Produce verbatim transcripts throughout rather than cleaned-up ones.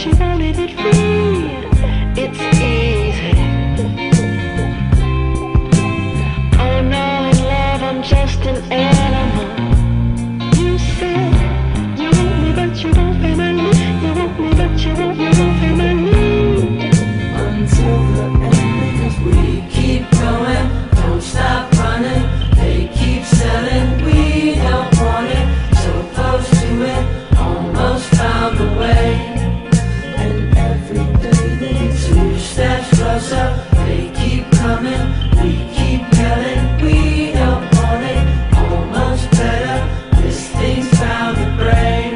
she wanted it free. It's easy. Oh no, in love I'm just an animal. You said you want me but you won't pay my leave. You want me but you won't, you won't pay my leave. Until the end, because we keep going, don't stop running. They keep selling, we don't want it. So opposed to it, almost found a way. And every day they get two steps closer. They keep coming, we keep yelling. We don't want it, almost better. This thing's found a brain.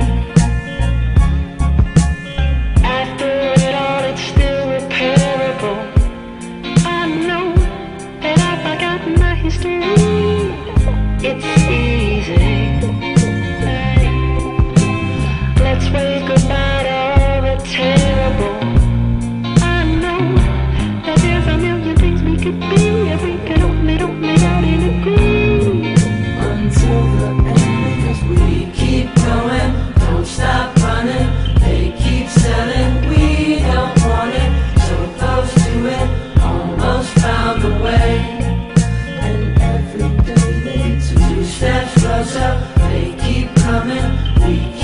After it all, it's still repairable. I know that I've forgotten my history. It's easy. Let's wave goodbye to all the terrible. I know that there's a million things we could be if we could only, only got in agree. Until the end, because we keep going, don't stop running. They keep selling, we don't want it. So opposed to it, almost found a way. And every day they get two steps closer. They keep coming, we